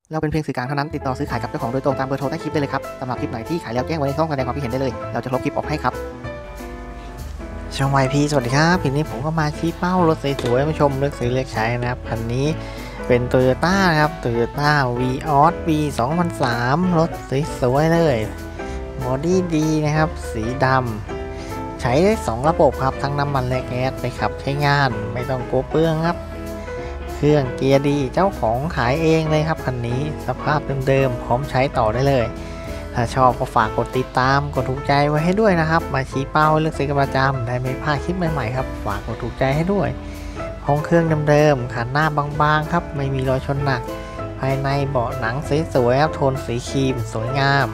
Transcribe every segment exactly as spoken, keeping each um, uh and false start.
เราเป็นเพียงสื่อกลางเท่านั้นติดต่อซื้อขายกับเจ้าของโดยตรงตามเบอร์โทรใต้คลิปได้เลยครับสำหรับคลิปไหนที่ขายแล้วแจ้งไว้ในช่องแสดงความคิดเห็นได้เลยเราจะลบคลิปออกให้ครับช่องวายพีสวัสดีครับทีนี้ผมก็มาชี้เป้ารถสวยๆมาชมเลือกซื้อเลือกใช้นะครับคันนี้เป็น Toyota ครับ Toyota Vios ปี สองพันสาม รถสวยๆเลยบอดี้ดีนะครับสีดำใช้ได้สองระบบครับทั้งน้ำมันและแก๊สไปขับใช้งานไม่ต้องกลัวเปลืองครับเครื่องเกียร์ดีเจ้าของขายเองเลยครับคันนี้สภาพเดิมๆพร้อมใช้ต่อได้เลยถ้าชอบก็ฝากกดติดตามกดถูกใจไว้ให้ด้วยนะครับมาชี้เป้าเลือกซื้อกันประจำได้ไม่พลาดคลิปใหม่ๆครับฝากกดถูกใจให้ด้วยห้องเครื่องเดิมๆขันหน้าบางๆครับไม่มีรอยชนหนักภายในเบาะหนังสวยๆครับโทนสีครีมสวยงาม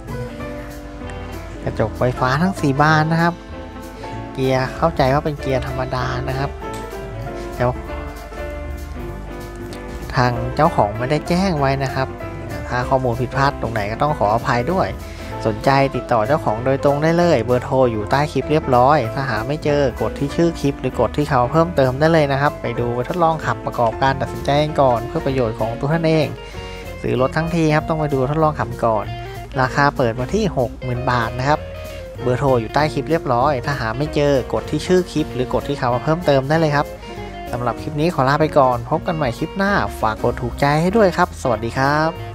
กระจกไฟฟ้าทั้งสี่บานนะครับเกียร์เข้าใจว่าเป็นเกียร์ธรรมดานะครับเจ้าทางเจ้าของไม่ได้แจ้งไว้นะครับถ้าข้อมูลผิดพลาดตรงไหนก็ต้องขออภัยด้วยสนใจติดต่อเจ้าของโดยตรงได้เลยเบอร์โทรอยู่ใต้คลิปเรียบร้อยถ้าหาไม่เจอกดที่ชื่อคลิปหรือกดที่เขาเพิ่มเติมได้เลยนะครับไปดูทดลองขับประกอบการตัดสินใจก่อนเพื่อประโยชน์ของตัวท่านเองซื้อรถทั้งทีครับต้องไปดูทดลองขับก่อนราคาเปิดมาที่ หกหมื่น บาทนะครับเบอร์โทรอยู่ใต้คลิปเรียบร้อยถ้าหาไม่เจอกดที่ชื่อคลิปหรือกดที่เขาเพิ่มเติมได้เลยครับสำหรับคลิปนี้ขอลาไปก่อนพบกันใหม่คลิปหน้าฝากกดถูกใจให้ด้วยครับสวัสดีครับ